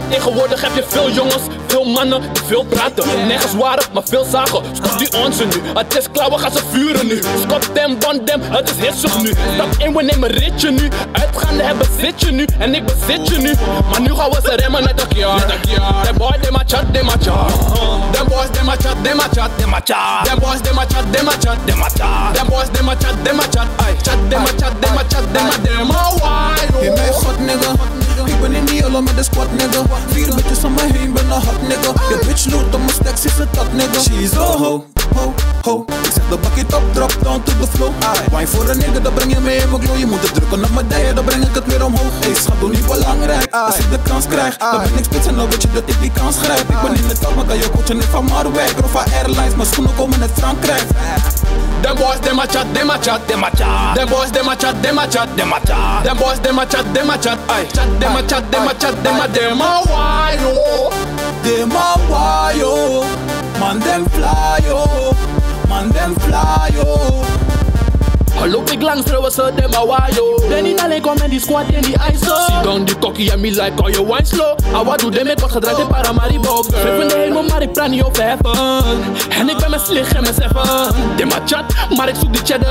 Tegenwoordig heb je veel jongens, veel mannen die veel praten. Nergens waren, maar veel zagen. Stop die onzin nu, het is klaar, we gaan ze vuren nu. Stop them, band them, het is hitsig nu. Stap in, we nemen ritje nu. Uitgaande hebben zitje nu, en ik bezit je nu. Maar nu gaan we ze remmen net een keer. Them boys, they my chat, they my chat. Them boys, they my chat, they my chat, they my chat. Them boys, they my chat, they my chat, they my chat. Them boys, they my chat, they my chat. Chat, they my chat, they my chat, they my them. Oh, why? In mijn god, nigga. Ik ben in die yellow met de squad, nigga. 4 bitches om me heen, ben een hot, nigga. Je bitch loot op mijn stacks, is het dat, nigga. She's a ho, ho, ho. Ik zeg de bucket op, drop down to the flow. Wine voor een nigga, dat breng je mee in mijn glow. Je moet het drukken op mijn dijen, dan breng ik het weer omhoog. Hey, schat, doe niet belangrijk. Als ik de kans krijg, dan ben ik spits en dan weet je dat ik die kans grijp. Ik ben in het top, maar kan je coachen niet van Marwijk. Rova Airlines, mijn schoenen komen uit Frankrijk. Them boys, they my chat, they my chat, they my chat. Them boys, they my chat, they my chat, they my chat. Them boys, they my chat, they my chat. Chat, they my chat, they my chat, they my them. Oh, why, yo? Them a why, yo. Man, them fly, yo. Man, them fly, yo. Hallo big langs trouwens dem a wayo. Ben niet alleen kom in die squad in die ISO. Sit down die kokkie en me like call you wine slow. Awa doe dem ik word gedraaid in Paramaribo. Schreef in de hemel maar ik praat niet over heaven. En ik ben mijn slicht en mijn seven. Dem a chat maar ik zoek die cheddar.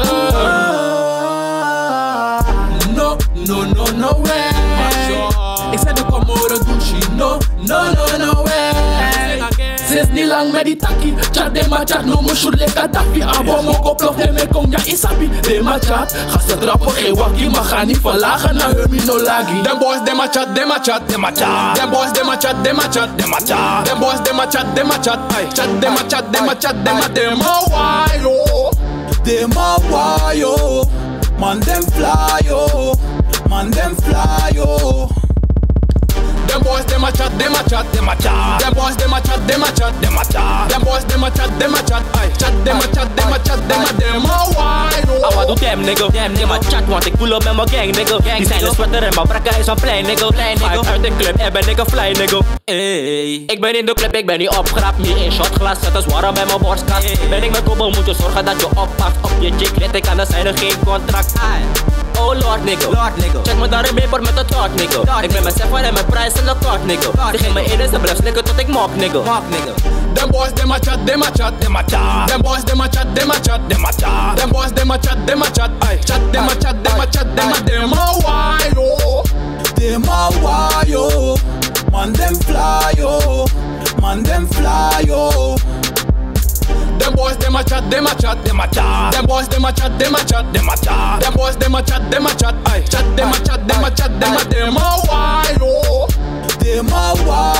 No, no, no, no way. Ik zei de Comoren douche. No, no, no, no way. Sinds niet lang met die takkie. Chat dem a chat, no mo shoot like Gaddafi. Abo mo koplof dem me kom ja isabi. Dem a chat, gasten trappen geen wakkie. Maar ga niet verlagen naar Hermie no lagi. Them boys dem a chat, dem a chat, dem a chat. Them boys dem a chat, dem a chat, dem a chat. Them boys dem a chat, dem a chat. Chat dem a chat, dem a chat, dem a dem. Oh why yo? Dem a why yo? Man dem fly yo. Man dem fly yo. Them boys, them a chat, them a chat, them a chat. Them boys, them a chat, them a chat, them a chat. Them boys, them a chat, them a chat. Chat, them a chat, them a chat, them a them. Oh why? Awa doe dem, nigga. Dem a chat, want ik pull up met mijn gang, nigga. Die zijn de sweater en mijn brakka is van plein, nigga. Vijf uit de club en ben ik een fly, nigga. Ey. Ik ben in de club, ik ben niet opgegrapt. Meer in shotglas, zet als warm bij mijn borstkast. Ben ik met kobbel, moet je zorgen dat je oppakt. Op je chick, let ik aan, dan zijn er geen contract. Oh lord nigga, check me daar een paper met een tot nigga. Ik ben mezelf en mijn prijs in de kort nigga. Die geef me in en ze blijft slikken tot ik mok nigga. Them boys them a chat, them a chat, them a chat. Them boys them a chat, them a chat, them a chat. Them boys them a chat, them a chat. Chat them a chat, them a chat, them a them. Oh why yo? Them a why yo? Man them fly yo. Man them fly yo. Them boys, them a chat, them a chat, them a chat. Them boys, them a chat, them a chat, them a chat. Them boys, them a chat, them a chat. Chat, them a chat, them a chat, them a them. Oh why yo? Them a why